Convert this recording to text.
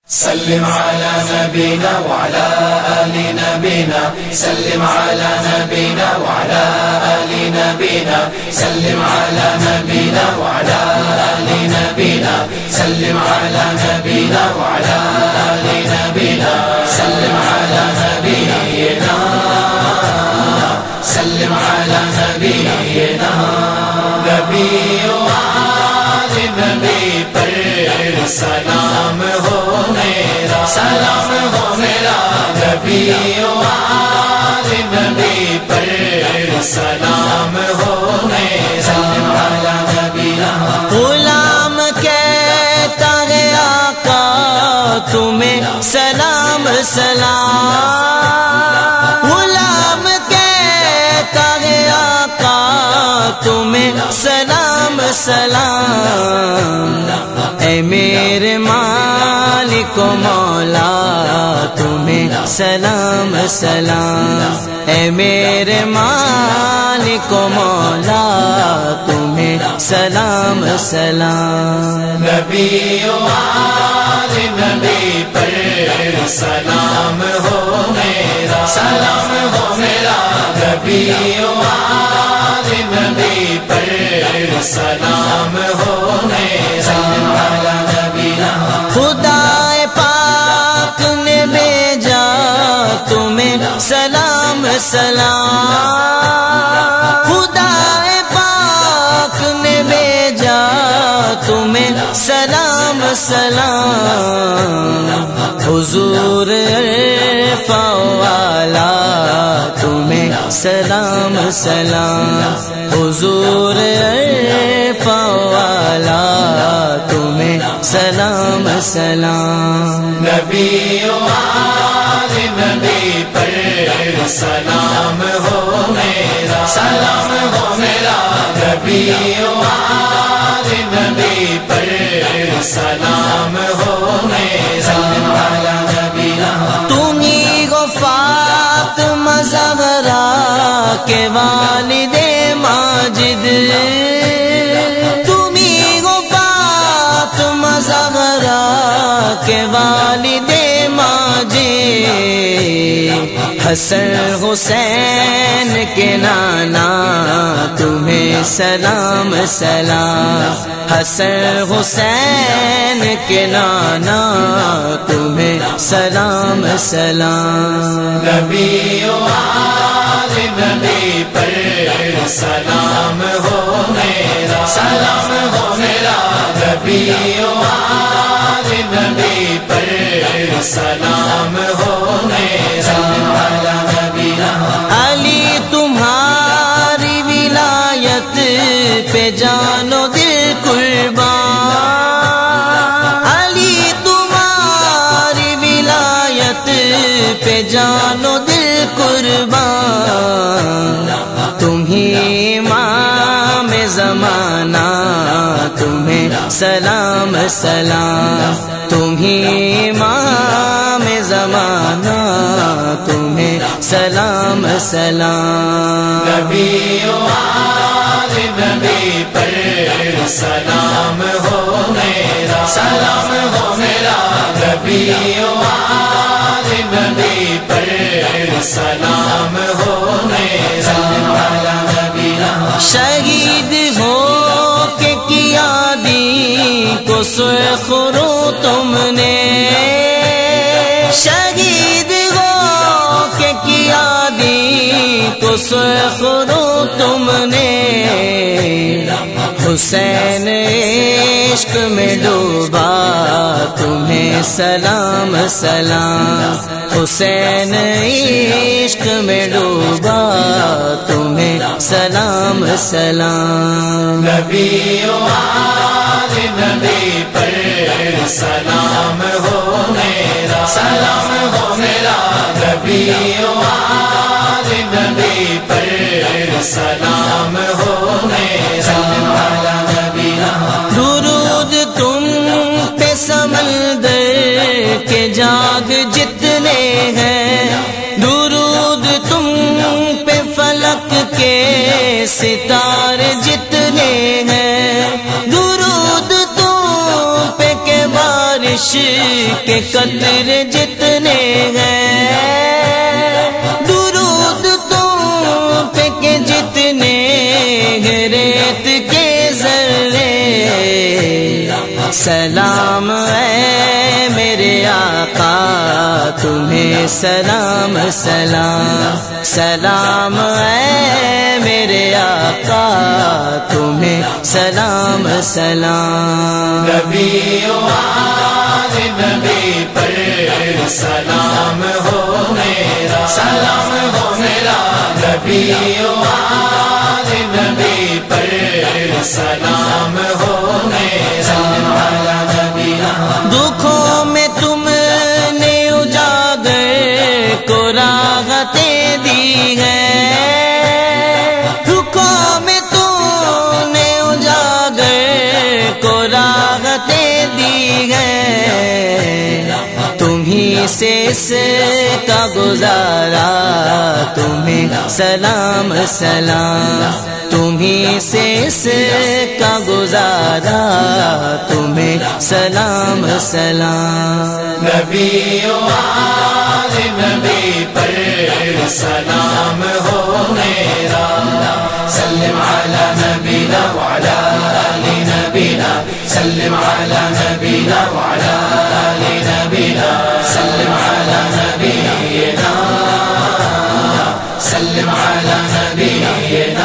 سلم على نبينا وعلى آل نبينا، سلم على نبينا وعلى آل نبينا، سلم على نبينا وعلى آل نبينا، سلم على نبينا وعلى آل نبينا، سلم على نبينا، سلم على نبينا، نبی آل نبی پر سلام ہو میرا، سلام ہو میرا، نبی آل نبی پر سلام ہو میرا، سلم علی نبینا۔ غلام کہتا ہے آقا تمہیں سلام سلام، غلام کہتا ہے آقا تمہیں سلام سلام، اے میرے مالک و مولا تمہیں سلام سلام، اے میرے مالک و مولا تمہیں سلام سلام، نبی آل نبی پر سلام ہو میرا، سلام ہو میرا، نبی آل نبی پر سلام ہو میرا، سلم علی نبینا۔ خدا پاک نے بھیجا تمہیں سلام سلام، خدا پاک نے بھیجا تمہیں سلام سلام، حضور عرفہ والا تمہیں سلام سلام، حضور عرفہ والا تمہیں سلام سلام، نبی آل نبی پر سلام ہو میرا، سلام ہو میرا، نبی آل نبی پر سلام ہو میرا، سلم علی نبینا۔ تمہیں گو فاطمہ زہرا کے والد ماجد، تمہیں گو فاطمہ زہرا کے والد ماجد، حسن حسین کے نانا تمہیں سلام سلام، حسن حسین کے نانا تمہیں سلام سلام، نبی آل نبی پر سلام ہو میرا، سلام ہو میرا، نبی آل نبی پر سلام ہو میرا، سلم علی نبینا۔ علی تمہاری ولایت پہ جانو دل قربان، علی تمہاری ولایت پہ جانو دل قربان، تمہیں امام زمانہ تمہیں سلام سلام، تمہیں امام زمانہ تمہیں سلام سلام، نبی آل نبی پر سلام ہو میرا، سلام ہو میرا، نبی آل نبی پر سلام ہو میرا، سلم علی نبینا۔ شہید ہو کے کیا دین کو سرخ رو تم نے، شہید ہو کے کیا دین کو سرخ رو تم نے، حسین عشق میں ڈوبا تمہیں سلام سلام، حسین عشق میں ڈوبا تمہیں سلام سلام، نبی آل نبی پر سلام ہو میرا، سلام ہو میرا، نبی آل نبی پر سلام ہو میرا، سلم علی نبینا۔ درود تم پہ سمندر کے جاگ جتنے ہیں، درود تم پہ فلک کے ستارے جتنے ہیں، درود تم پہ کہ بارش بارش کے قطرے جتنے ہیں، درود تم پہ کے جتنے ہیں ریت کے ذرے، سلام ہے میرے آقا تمہیں سلام سلام، سلام ہے میرے آقا تمہیں سلام سلام۔ نبی و آل نبی پر سلام ہو میرا، سلام ہو میرا، نبی و آل نبی پر سلام ہو میرا، دکھوں میں تم نے اجاگر کو راحتیں دی ہیں، دکھوں میں تم نے اجاگر کو راحتیں دی ہیں، تمہیں سے اس کا گزارا تمہیں سلام سلام، تمہیں سے اس کا گزارا تمہیں سلام سلام۔ نبی و آل نبی پر سلام ہو میرا، سلم علی نبینا وعلی آل نبینا، سلم علی نبینا وعلی آل نبینا، سلم علی نبینا، سلم علی نبینا۔